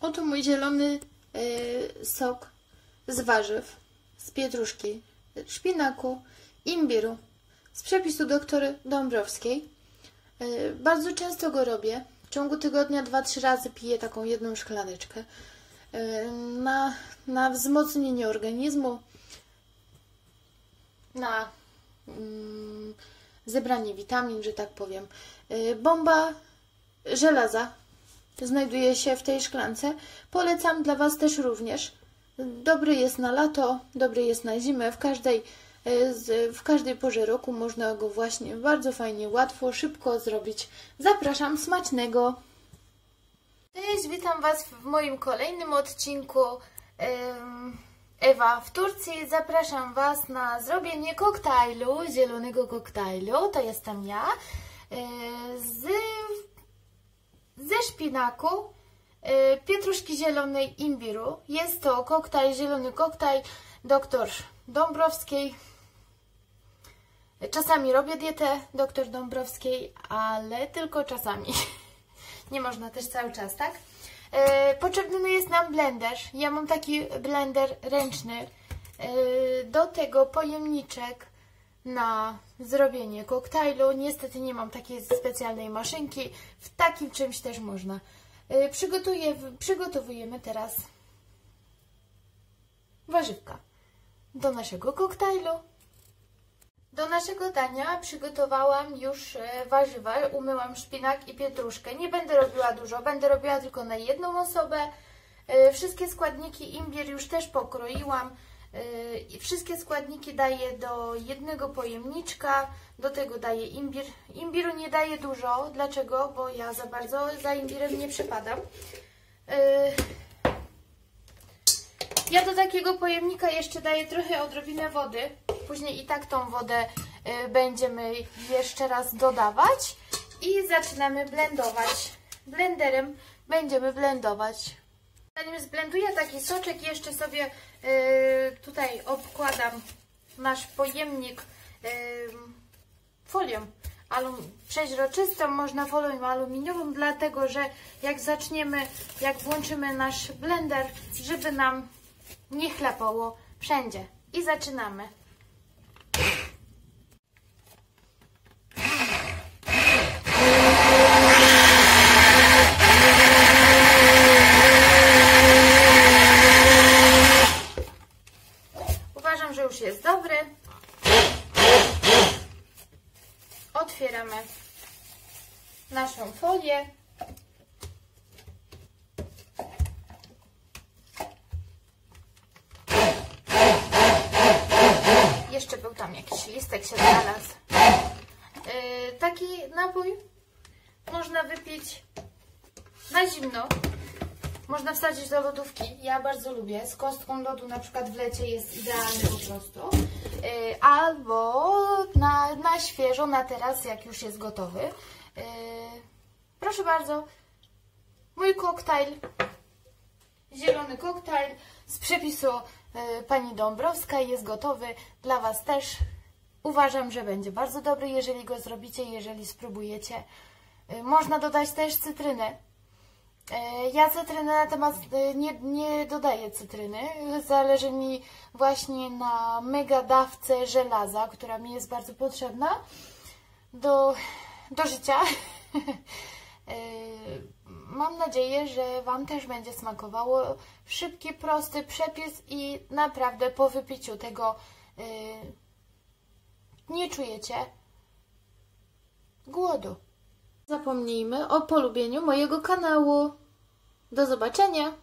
Oto mój zielony sok z warzyw, z pietruszki, szpinaku, imbiru, z przepisu doktor Dąbrowskiej. Bardzo często go robię. W ciągu tygodnia 2-3 razy piję taką jedną szklaneczkę. Na wzmocnienie organizmu, na zebranie witamin, że tak powiem. Bomba żelaza znajduje się w tej szklance. Polecam dla Was też również. Dobry jest na lato, dobry jest na zimę. W każdej porze roku można go właśnie bardzo fajnie, łatwo, szybko zrobić. Zapraszam, smacznego! Cześć, witam Was w moim kolejnym odcinku Ewa w Turcji. Zapraszam Was na zrobienie koktajlu, zielonego koktajlu, to jestem ja, ze szpinaku, pietruszki zielonej, imbiru. Jest to koktajl, zielony koktajl dr Dąbrowskiej. Czasami robię dietę dr Dąbrowskiej, ale tylko czasami. Nie można też cały czas, tak? Potrzebny jest nam blender. Ja mam taki blender ręczny. Do tego pojemniczek na zrobienie koktajlu. Niestety nie mam takiej specjalnej maszynki. W takim czymś też można. Przygotowujemy teraz warzywka do naszego koktajlu. Do naszego dania przygotowałam już warzywa, umyłam szpinak i pietruszkę. Nie będę robiła dużo, będę robiła tylko na jedną osobę. Wszystkie składniki, imbir już też pokroiłam. Wszystkie składniki daję do jednego pojemniczka, do tego daję imbir. Imbiru nie daję dużo, dlaczego? Bo ja za bardzo za imbirem nie przepadam. Ja do takiego pojemnika jeszcze daję trochę odrobinę wody. Później i tak tą wodę będziemy jeszcze raz dodawać. I zaczynamy blendować. Blenderem będziemy blendować. Zanim zblenduję taki soczek, jeszcze sobie tutaj obkładam nasz pojemnik folią przeźroczystą, można folią aluminiową, dlatego że jak włączymy nasz blender, żeby nam nie chlapało wszędzie. I zaczynamy. Uważam, że już jest dobry. Otwieramy naszą folię. Jeszcze był tam jakiś listek się znalazł. Taki napój można wypić na zimno. Można wsadzić do lodówki. Ja bardzo lubię. Z kostką lodu na przykład w lecie jest idealny po prostu. Albo na świeżo, na teraz, jak już jest gotowy. Proszę bardzo. Mój koktajl. Zielony koktajl z przepisu pani Dąbrowska jest gotowy. Dla Was też. Uważam, że będzie bardzo dobry, jeżeli go zrobicie, jeżeli spróbujecie. Można dodać też cytrynę. Ja cytryny natomiast nie dodaję cytryny. Zależy mi właśnie na mega dawce żelaza, która mi jest bardzo potrzebna do życia. Mam nadzieję, że Wam też będzie smakowało. Szybki, prosty przepis i naprawdę po wypiciu tego nie czujecie głodu. Zapomnijmy o polubieniu mojego kanału. Do zobaczenia!